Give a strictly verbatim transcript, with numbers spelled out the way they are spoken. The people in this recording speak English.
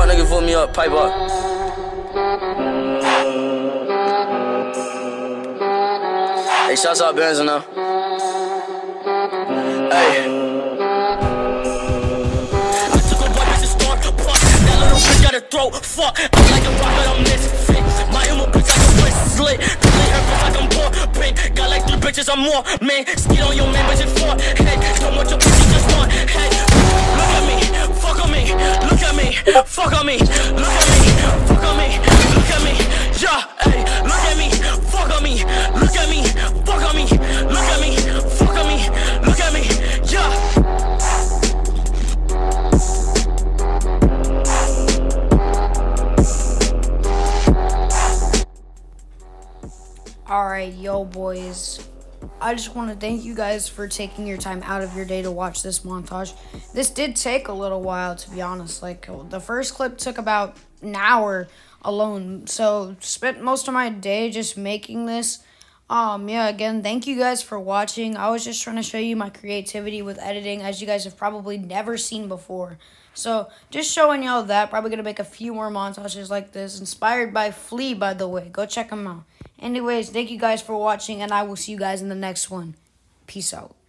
Fuck nigga, put me up, pipe up. Hey, shouts out Benz now. Hey. I took a weapon to start a fuck. That little bitch got a throat. Fuck. I'm like a rocket, I'm misfit. My emo bitch like a wrist slit. Play her bitch like I'm poor. Pink. Got like three bitches, I'm more. Man, skid on your man, bitch, it's four. Hey, so much your pussy just want. Hey, look at me. Fuck on me. Look at me. Fuck on me. Look at me. Fuck on me. Look at me. Yeah, hey, look at me. Fuck on me. Look at me. Fuck on me. Look at me. Fuck on me. Look at me. Yeah. Alright, yo boys, I just want to thank you guys for taking your time out of your day to watch this montage. This did take a little while, to be honest. Like, the first clip took about an hour alone, so spent most of my day just making this. Um, yeah, again, thank you guys for watching. I was just trying to show you my creativity with editing, as you guys have probably never seen before. So, just showing y'all that. Probably going to make a few more montages like this. Inspired by Flea, by the way. Go check him out. Anyways, thank you guys for watching, and I will see you guys in the next one. Peace out.